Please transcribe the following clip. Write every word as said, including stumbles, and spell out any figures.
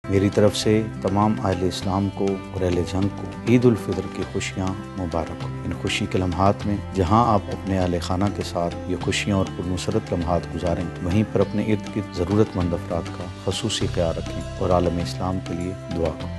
मेरी तरफ से तमाम अहले इस्लाम को और अहले जंग को ईद उल फितर की खुशियाँ मुबारक हो। इन खुशी के लम्हात में जहाँ आप अपने अहले खाना के साथ ये खुशियाँ और पुरनुसरत लम्हात गुजारें, वहीं पर अपने इर्द गिर्द ज़रूरतमंद अफराद का ख़ुसूसी ख्याल रखें और आलम इस्लाम के लिए दुआ करें।